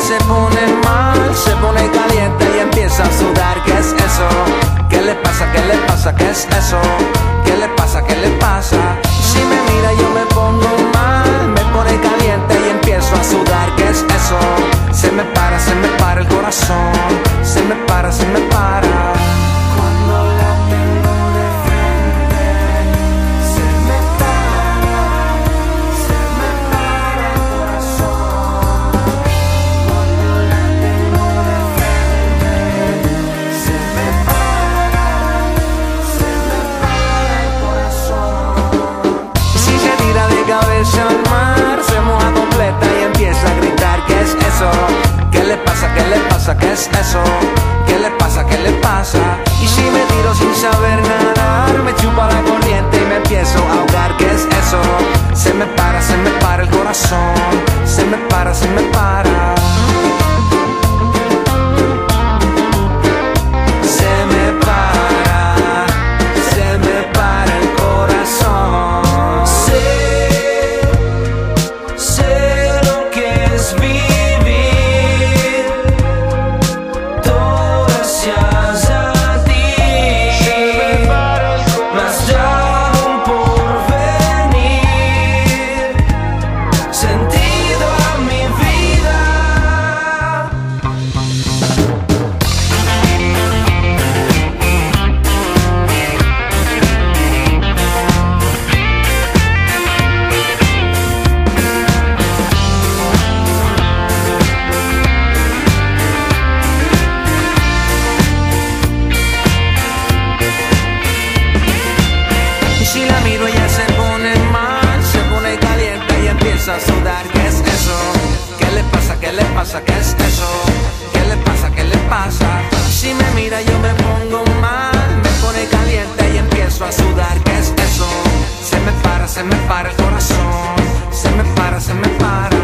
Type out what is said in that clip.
se pone mal, se pone caliente y empieza a sudar. ¿Qué es eso? ¿Qué le pasa? ¿Qué le pasa? ¿Qué es eso? ¿Qué le pasa? ¿Qué le pasa? Si me mira yo me pongo mal, me pone caliente y empiezo a sudar. ¿Qué es eso? Se me para el corazón, se me para, se me para. Cuando la tengo de frente, se me para el corazón. Cuando la tengo de frente, se me para el corazón. Y si se tira de cabeza al mar, se moja completa y empieza a gritar. ¿Qué es eso? ¿Qué le pasa? ¿Qué le pasa? ¿Qué es eso? ¿Qué le pasa? ¿Qué le pasa? Y si me tiro sin saber nadar, me chupa la corriente y me empiezo a ahogar. ¿Qué es eso? Se me para el corazón, se me para, se me para. Se me para el corazón. Sé lo que es vivir, todo gracias a ti. Más ya un porvenir, sentido a mi vida. Y si la miro ella se pone mal, se pone caliente y empieza a sudar. ¿Qué es eso? ¿Qué le pasa? ¿Qué le pasa? ¿Qué es eso? ¿Qué le pasa? ¿Qué le pasa? Y si me mira yo me pongo mal, me pone caliente y empiezo a sudar. ¿Qué es eso? Se me para el corazón, se me para, se me para.